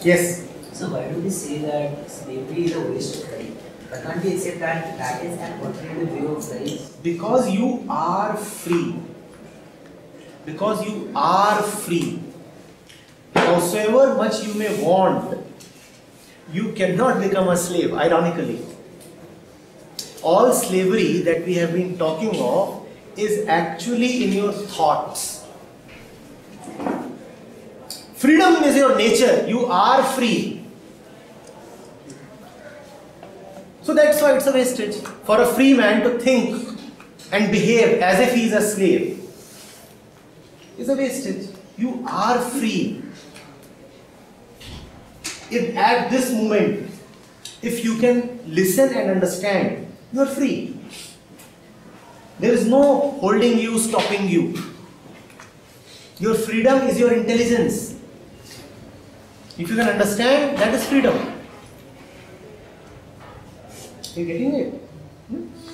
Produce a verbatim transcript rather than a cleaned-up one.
Yes. So why do we say that slavery is a waste of life? Why can't we accept that that is an alternative way of life? Because you are free. Because you are free. Howsoever much you may want, you cannot become a slave, ironically. All slavery that we have been talking of is actually in your thoughts. Freedom is your nature. You are free. So that's why it's a wastage. For a free man to think and behave as if he is a slave is a wastage. You are free. If at this moment, if you can listen and understand, you are free. There is no holding you, stopping you. Your freedom is your intelligence. If you can understand, that is freedom. Are you getting it? Hmm?